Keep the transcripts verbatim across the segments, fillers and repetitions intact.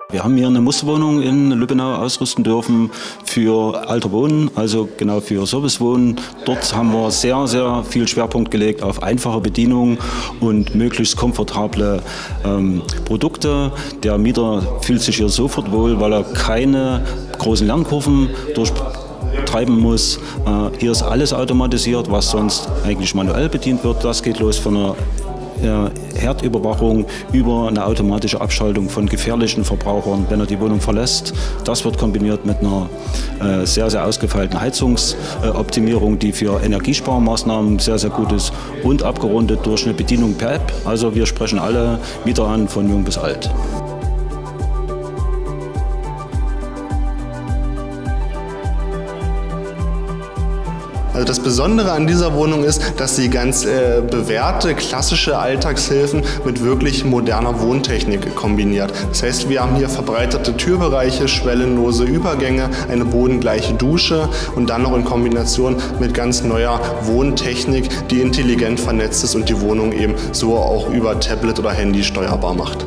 Wir haben hier eine Musterwohnung in Lübbenau ausrüsten dürfen für Alterwohnen, also genau für Servicewohnen. Dort haben wir sehr, sehr viel Schwerpunkt gelegt auf einfache Bedienung und möglichst komfortable ähm, Produkte. Der Mieter fühlt sich hier sofort wohl, weil er keine großen Lernkurven durchtreiben muss. Äh, hier ist alles automatisiert, was sonst eigentlich manuell bedient wird. Das geht los von einer Herdüberwachung über eine automatische Abschaltung von gefährlichen Verbrauchern, wenn er die Wohnung verlässt. Das wird kombiniert mit einer äh, sehr, sehr ausgefeilten Heizungsoptimierung, äh, die für Energiesparmaßnahmen sehr, sehr gut ist und abgerundet durch eine Bedienung per App. Also wir sprechen alle Mieter an, von jung bis alt. Also das Besondere an dieser Wohnung ist, dass sie ganz äh, bewährte, klassische Alltagshilfen mit wirklich moderner Wohntechnik kombiniert. Das heißt, wir haben hier verbreiterte Türbereiche, schwellenlose Übergänge, eine bodengleiche Dusche und dann noch in Kombination mit ganz neuer Wohntechnik, die intelligent vernetzt ist und die Wohnung eben so auch über Tablet oder Handy steuerbar macht.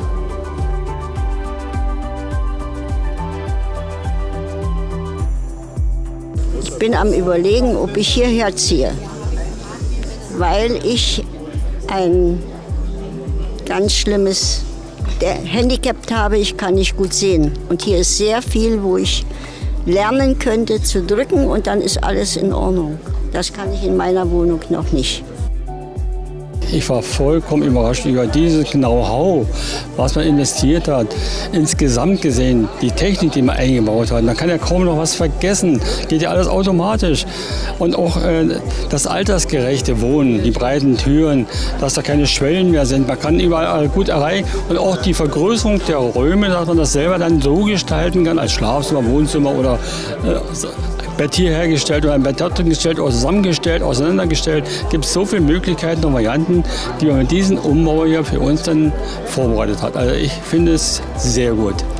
Ich bin am Überlegen, ob ich hierher ziehe, weil ich ein ganz schlimmes Handicap habe, ich kann nicht gut sehen. Und hier ist sehr viel, wo ich lernen könnte zu drücken und dann ist alles in Ordnung. Das kann ich in meiner Wohnung noch nicht. Ich war vollkommen überrascht über dieses Know-how, was man investiert hat. Insgesamt gesehen, die Technik, die man eingebaut hat. Man kann ja kaum noch was vergessen. Geht ja alles automatisch. Und auch äh, das altersgerechte Wohnen, die breiten Türen, dass da keine Schwellen mehr sind. Man kann überall gut erreichen. Und auch die Vergrößerung der Räume, dass man das selber dann so gestalten kann, als Schlafzimmer, Wohnzimmer oder äh, Bett hier hergestellt oder ein Bett dort gestellt oder zusammengestellt, auseinandergestellt. Es gibt so viele Möglichkeiten und Varianten, die man mit diesem Umbau hier für uns dann vorbereitet hat. Also ich finde es sehr gut.